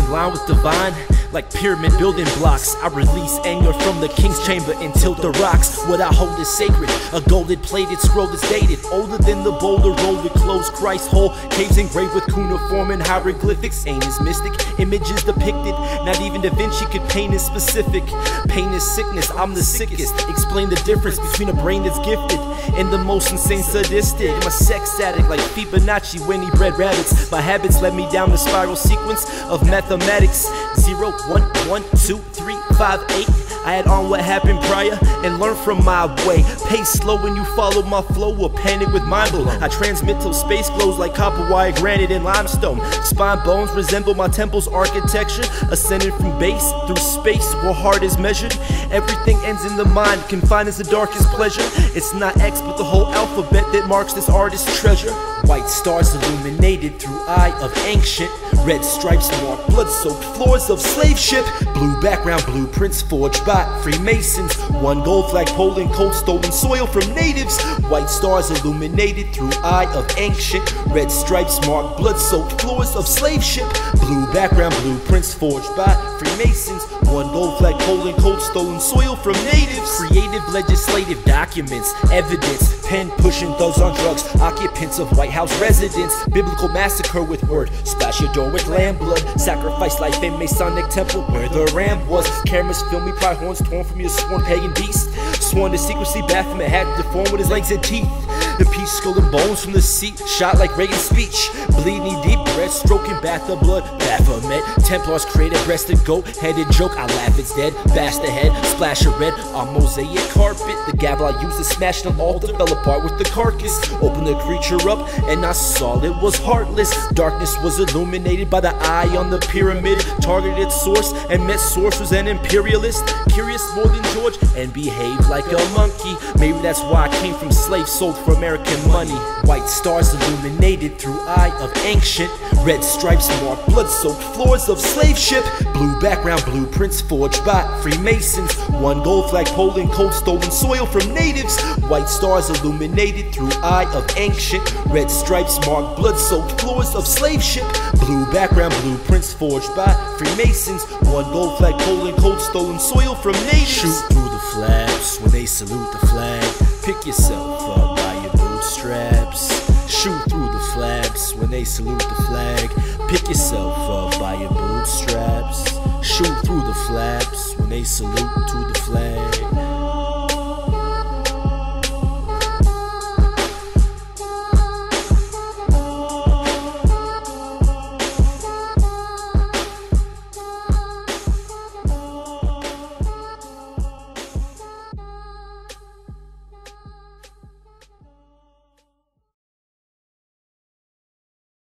in line with divine, like pyramid building blocks. I release anger from the king's chamber and tilt the rocks. What I hold is sacred, a golden plated scroll that's dated, older than the boulder rolled with closed Christ hole. Caves engraved with cuneiform and hieroglyphics. Ain't as mystic, images depicted, not even Da Vinci could paint it specific. Pain is sickness, I'm the sickest. Explain the difference between a brain that's gifted and the most insane sadistic. I'm a sex addict like Fibonacci when he bred rabbits. My habits led me down the spiral sequence of mathematics. 0, 1, 1, 2, 3, 5, 8. I had on what happened prior and learned from my way. Pace slow when you follow my flow, or panic with mind blow. I transmit till space glows like copper wire, granite and limestone. Spine bones resemble my temple's architecture, ascending from base through space where heart is measured. Everything ends in the mind, confined is the darkest pleasure. It's not X but the whole alphabet that marks this artist's treasure. White stars illuminated through eye of ancient, red stripes mark blood-soaked floors of slave ship. Blue background blueprints forged by Freemasons. One gold flagpole and cold stolen soil from natives. White stars illuminated through eye of ancient, red stripes mark blood-soaked floors of slave ship. Blue background blueprints forged by Freemasons. One gold flagpole and cold stolen soil from natives. Creative legislative documents, evidence, pen pushing thugs on drugs, occupants of White House residence. Biblical massacre with word, splash your door with lamb blood. Sacrifice life in Masonic temple where the ram was. Cameras film me, pride horns torn from your sworn pagan beast. Sworn to secrecy, Baphomet had deformed with his legs and teeth. The piece skull and bones from the seat, shot like Reagan's speech. Bleed knee deep, breast stroking, bath of blood. Baphomet, Templars created breasted goat, headed joke. I laugh, it's dead. Bash the head, splash of red on mosaic carpet. The gavel I used to smash them all to fell apart with the carcass. Open the creature up and I saw it was heartless. Darkness was illuminated by the eye on the pyramid. Targeted source and met source was an imperialist. Curious more than George and behaved like a monkey. Maybe that's why I came from slaves sold for American money. White stars illuminated through eye of ancient, red stripes mark blood-soaked floors of slave ship. Blue background blueprints forged by Freemasons. One gold flagpole and cold stolen soil from natives. White stars illuminated through eye of ancient, red stripes mark blood-soaked floors of slave ship. Blue background blueprints forged by Freemasons. One gold flagpole and cold stolen soil from natives. Shoot through the flaps when they salute the flag. Pick yourself up by your bootstraps. Shoot through the flaps when they salute the flag. Pick yourself up by your bootstraps. Shoot through the flaps when they salute to the flag.